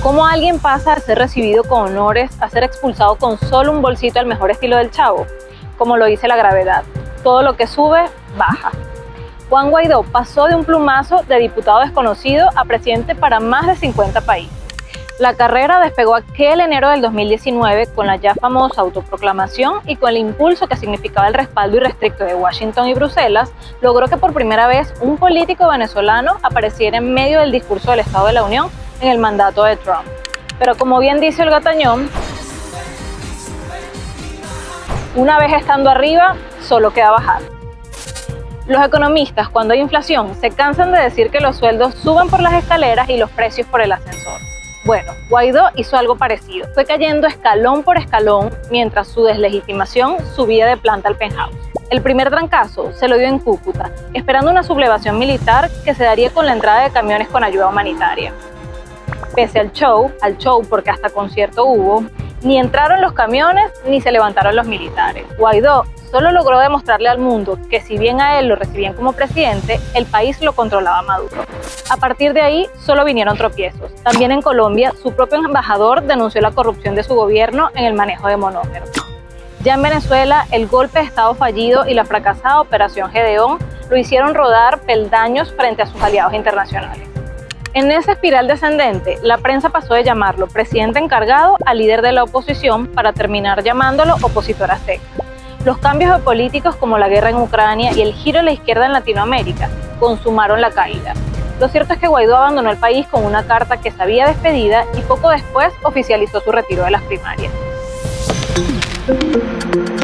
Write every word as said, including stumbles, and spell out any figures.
¿Cómo alguien pasa de ser recibido con honores a ser expulsado con solo un bolsito al mejor estilo del Chavo? Como lo dice la gravedad, todo lo que sube, baja. Juan Guaidó pasó de un plumazo de diputado desconocido a presidente para más de cincuenta países. La carrera despegó aquel enero del dos mil diecinueve con la ya famosa autoproclamación y con el impulso que significaba el respaldo irrestricto de Washington y Bruselas, logró que por primera vez un político venezolano apareciera en medio del discurso del Estado de la Unión en el mandato de Trump. Pero como bien dice Olga Tañón, una vez estando arriba, solo queda bajar. Los economistas, cuando hay inflación, se cansan de decir que los sueldos suben por las escaleras y los precios por el ascensor. Bueno, Guaidó hizo algo parecido. Fue cayendo escalón por escalón mientras su deslegitimación subía de planta al penthouse. El primer trancazo se lo dio en Cúcuta, esperando una sublevación militar que se daría con la entrada de camiones con ayuda humanitaria. Pese al show, al show porque hasta concierto hubo, ni entraron los camiones ni se levantaron los militares. Guaidó solo logró demostrarle al mundo que si bien a él lo recibían como presidente, el país lo controlaba Maduro. A partir de ahí solo vinieron tropiezos. También en Colombia, su propio embajador denunció la corrupción de su gobierno en el manejo de monómeros. Ya en Venezuela, el golpe de Estado fallido y la fracasada Operación Gedeón lo hicieron rodar peldaños frente a sus aliados internacionales. En esa espiral descendente, la prensa pasó de llamarlo presidente encargado a líder de la oposición para terminar llamándolo opositor a secas. Los cambios geopolíticos como la guerra en Ucrania y el giro a la izquierda en Latinoamérica consumaron la caída. Lo cierto es que Guaidó abandonó el país con una carta que se había despedida y poco después oficializó su retiro de las primarias.